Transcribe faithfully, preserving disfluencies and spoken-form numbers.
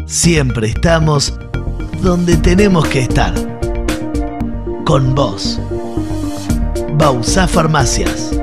Siempre estamos donde tenemos que estar. Con vos. Bauzá Farmacias.